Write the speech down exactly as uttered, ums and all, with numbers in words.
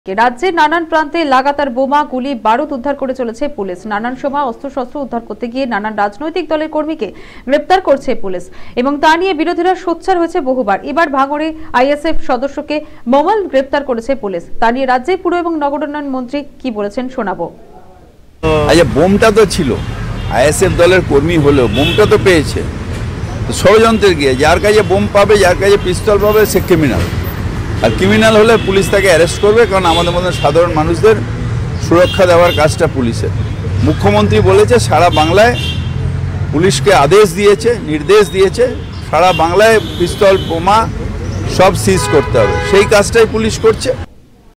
রাজ্যের নানান প্রান্তে লাগাতার বোমা গুলি বারুদ উদ্ধার করে চলেছে পুলিশ। নানান সময় অস্ত্রশস্ত্র উদ্ধার করতে গিয়ে নানান রাজনৈতিক দলের কর্মীকে গ্রেপ্তার করছে পুলিশ এবং তা নিয়ে বিরোধীরা সোচ্চার হয়েছে বহুবার। এবার ভাঙড়ে আইএসএফ সদস্যকে মোবাইল গ্রেপ্তার করেছে পুলিশ। তা নিয়ে রাজ্যের পুর এবং নগরোন্নয়ন মন্ত্রী কি বলেছেন শোনাবো। আচ্ছা, বোমটা তো ছিল, আইএসএফ দলের কর্মী হলেও বোমটা তো পেয়েছে ষড়যন্ত্রের গিয়ে। যার কাছে বোম পাবে, যার কাছে পিস্তল পাবে, সে ক্রিমিনাল। আর ক্রিমিনাল হলে পুলিশ তাকে অ্যারেস্ট করবে, কারণ আমাদের মধ্যে সাধারণ মানুষদের সুরক্ষা দেওয়ার কাজটা পুলিশের। মুখ্যমন্ত্রী বলেছে সারা বাংলায় পুলিশকে আদেশ দিয়েছে, নির্দেশ দিয়েছে সারা বাংলায় পিস্তল বোমা সব সিজ করতে হবে, সেই কাজটাই পুলিশ করছে।